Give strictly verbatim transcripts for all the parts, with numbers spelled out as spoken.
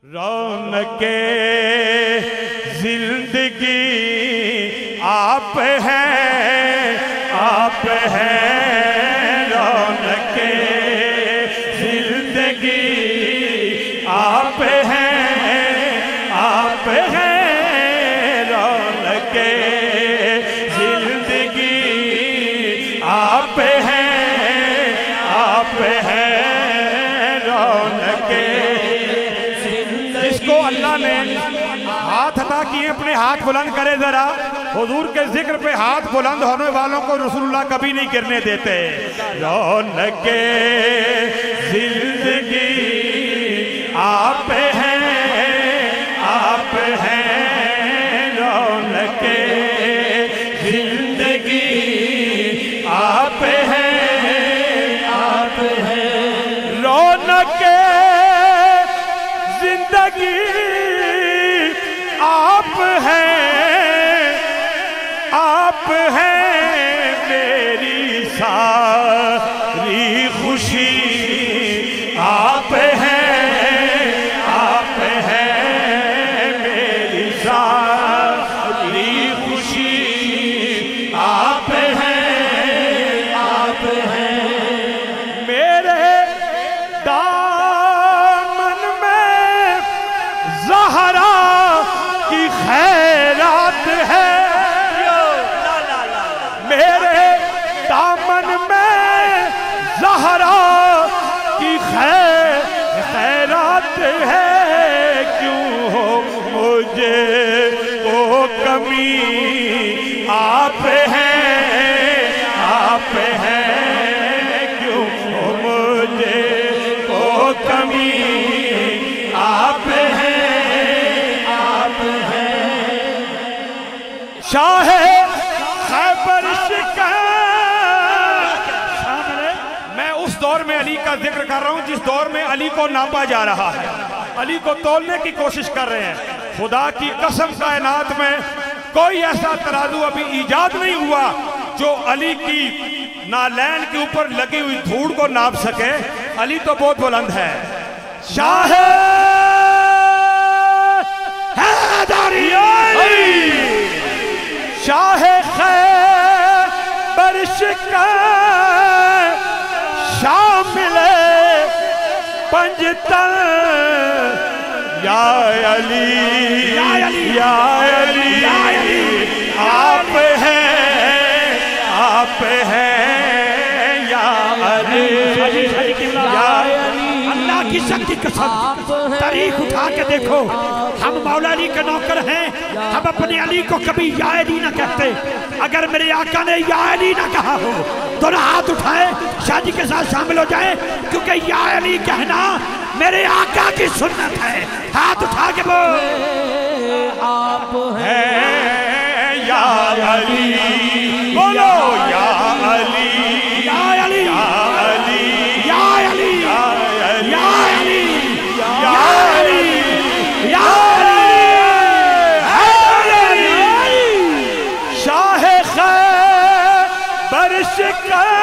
रौनके जिंदगी आप हैं, आप हैं। रौनके जिंदगी आप हैं, आप हैं। रौनके जिंदगी आप हैं, आप हैं। रौनके जिसको अल्लाह ने हाथ अता किए अपने हाथ बुलंद करे जरा। हुजूर के जिक्र पे हाथ बुलंद होने वालों को रसूलुल्लाह कभी नहीं गिरने देते। रौनके जिंदगी आप हैं, आप हैं। रौनके जिंदगी आप हैं, आप हैं। रौनके जिंदगी आप हैं, आप हैं। मेरी सारी खुशी आप हैं, आप हैं। मेरी सारी खुशी आप हैं, आप हैं। मेरे दामन में ज़हरा की खैरात है। मेरे दामन में ज़हरा की खैर खैरात है। क्यों हो मुझे वो कमी आप हैं, आप हैं। क्यों हो मुझे वो कमी आप हैं, आप हैं। शाह खैबर शिकन। मैं उस दौर में अली का जिक्र कर रहा हूं जिस दौर में अली को नापा जा रहा है, अली को तोलने की कोशिश कर रहे हैं। खुदा की कसम कायनात में कोई ऐसा तराजू अभी ईजाद नहीं हुआ जो अली की नालैन के ऊपर लगी हुई धूड़ को नाप सके। अली तो बहुत बुलंद है। शाह हैदरी, शाह खैबर शिकन, शामिल पंजतन। या अली, या अली, या अली, आप हैं, आप हैं। या अली, या अली। अल्लाह की शक्ति कसम, तारीख उठा के देखो, हम मौला अली के नौकर हैं। हम अपने अली को कभी या अली ना कहते। अगर मेरे आका ने या अली ना कहा हो तो ना हाथ उठाए, शादी के साथ शामिल हो जाए, क्योंकि या अली कहना मेरे आका की सुन्नत है। हाथ उठा के बोल, आप हैं या अली। बोलो या अली, या अली, या अली, या अली, या अली, या अली, या अली, या अली। शाह खैबर शिकन,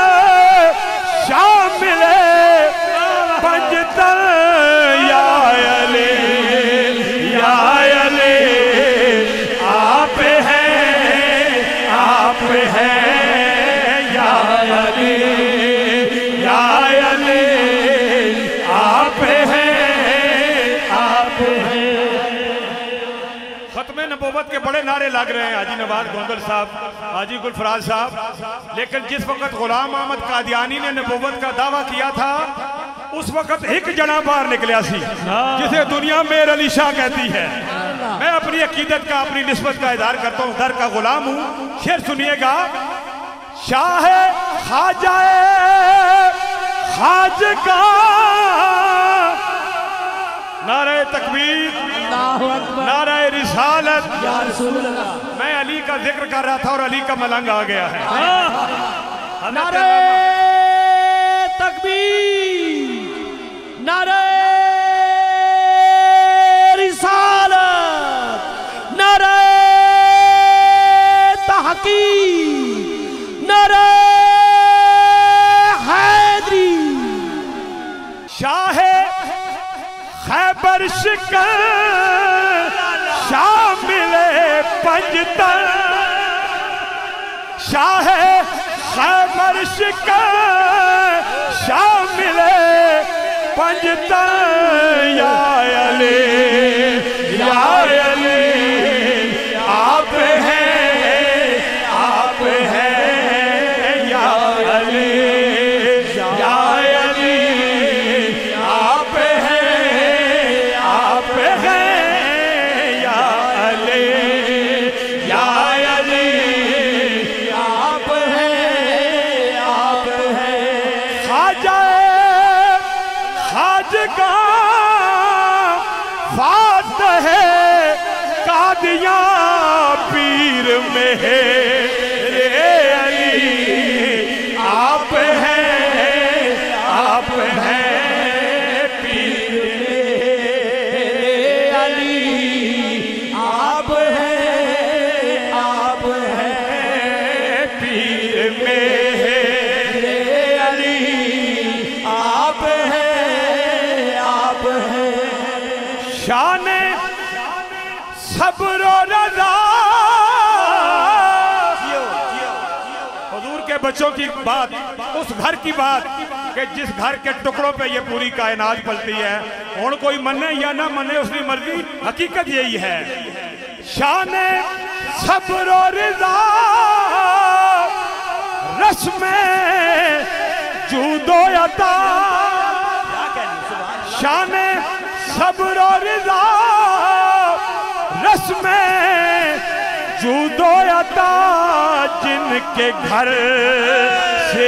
शामिल पंजतन। या अली, या अली, आप हैं, आप हैं। या अली, या अली, आप हैं, आप हैं। खत्मे नबूवत के बड़े नारे लग रहे हैं हाजी नवाज गोंदल साहब, हाजी गुलफराज साहब, लेकिन जिस वक्त गुलाम अहमद कादियानी ने नबूवत का दावा किया था उस वक्त एक जना बाहर निकलिया सी जिसे दुनिया मेर अली शाह कहती है। मैं अपनी अकीदत का, अपनी निस्बत का इज़हार करता हूँ, दर का गुलाम हूँ। शेर सुनिएगा। शाह खाजाए खाजगा, नारे तकबीर, नारे रिसालत। मैं अली का जिक्र कर रहा था और अली का मलंग आ गया है। नारे तकबीर, नारे रिसालत, नारे तहकीक, नारे शिकन शामिल पंजतन शाह खैबर शिकन शामिल पंजतन या अली या अली आप हैं आप हैं या अली या अली आप हैं आप हैं या अली या अली आप हैं आप हैं ख्वाजा खाजगा फातह कादिया पीर में रे अली आप हैं आप हैं पीर में अली आप हैं आप हैं पीर में अली आप हैं आप हैं शान सब्र रज़ा हुजूर के बच्चों की बात, उस घर की बात कि जिस घर के टुकड़ों पे ये पूरी कायनात पलती है। हुण कोई मने या ना मने उसकी मर्जी, हकीकत यही है। शान सब्र रज़ा रस्म जूदो अता शान सब्र रज़ा रस्म जूदो अता जिनके घर से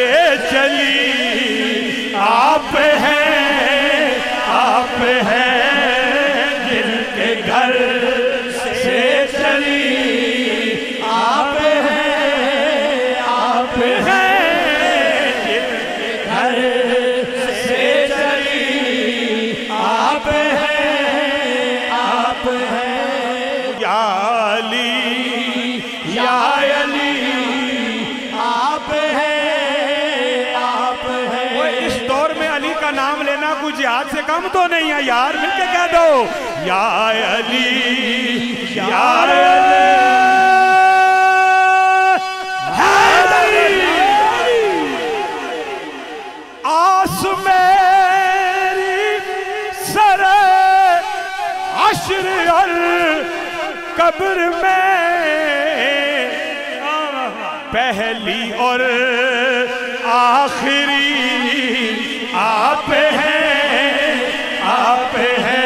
चली आप हैं आप हैं जिनके घर से चली आप हैं आप हैं जिनके घर से चली आप हैं आप हैं या अली या अली आप हैं आप हैं। वो इस दौर में अली का नाम लेना कुछ जिहाद से कम तो नहीं है यार, मिलके कह दो या अली या अली। आस मेरी सरे हश्र और कब्र में पहली और आखिरी आप हैं आप हैं